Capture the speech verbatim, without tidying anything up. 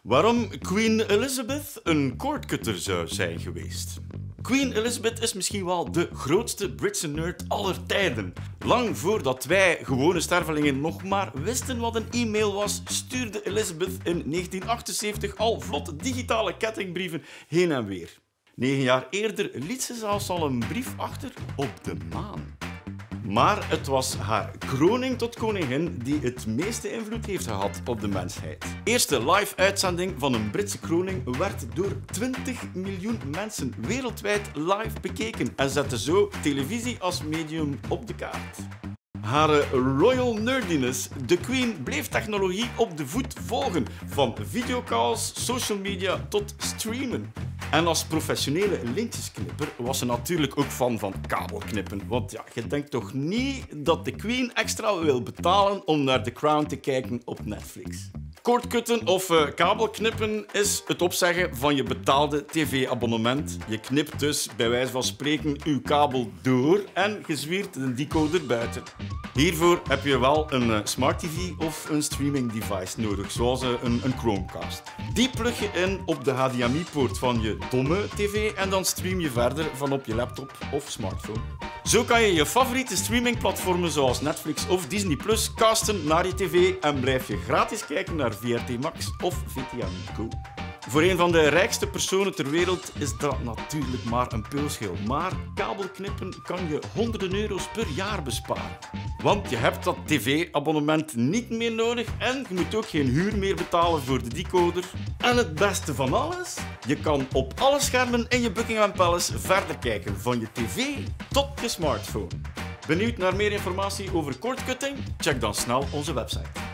Waarom Queen Elizabeth een koordkutter zou zijn geweest. Queen Elizabeth is misschien wel de grootste Britse nerd aller tijden. Lang voordat wij, gewone stervelingen, nog maar wisten wat een e-mail was, stuurde Elizabeth in negentien achtenzeventig al vlotte digitale kettingbrieven heen en weer. Negen jaar eerder liet ze zelfs al een brief achter op de maan. Maar het was haar kroning tot koningin die het meeste invloed heeft gehad op de mensheid. De eerste live-uitzending van een Britse kroning werd door twintig miljoen mensen wereldwijd live bekeken en zette zo televisie als medium op de kaart. Haar royal nerdiness, de Queen, bleef technologie op de voet volgen, van videocalls, social media tot streamen. En als professionele lintjesknipper was ze natuurlijk ook fan van kabelknippen. Want ja, je denkt toch niet dat de Queen extra wil betalen om naar The Crown te kijken op Netflix. Koordkutten of uh, kabelknippen is het opzeggen van je betaalde tv-abonnement. Je knipt dus bij wijze van spreken uw kabel door en je zwiert een decoder buiten. Hiervoor heb je wel een uh, smart tv of een streaming device nodig, zoals uh, een, een Chromecast. Die plug je in op de H D M I-poort van je domme tv en dan stream je verder van op je laptop of smartphone. Zo kan je je favoriete streamingplatformen zoals Netflix of Disney Plus casten naar je tv en blijf je gratis kijken naar V R T Max of V T M Go. Voor een van de rijkste personen ter wereld is dat natuurlijk maar een peulschil. Maar kabelknippen kan je honderden euro's per jaar besparen. Want je hebt dat tv-abonnement niet meer nodig en je moet ook geen huur meer betalen voor de decoder. En het beste van alles? Je kan op alle schermen in je Buckingham Palace verder kijken, van je tv tot je smartphone. Benieuwd naar meer informatie over koordcutting? Check dan snel onze website.